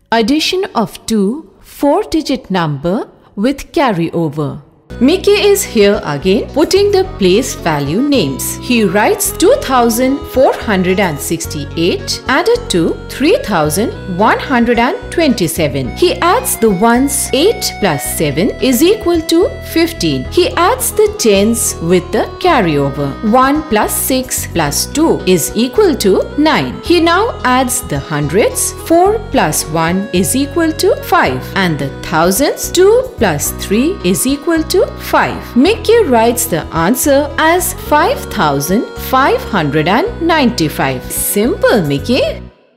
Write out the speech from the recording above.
Addition of two 4-digit number with carryover. Mickey is here again putting the place value names. He writes 2468 added to 3127. He adds the ones 8 plus 7 is equal to 15. He adds the tens with the carryover. 1 plus 6 plus 2 is equal to 9. He now adds the hundreds. 4 plus 1 is equal to 5. And the thousands. 2 plus 3 is equal to 5. Mickey writes the answer as 5595. Simple, Mickey.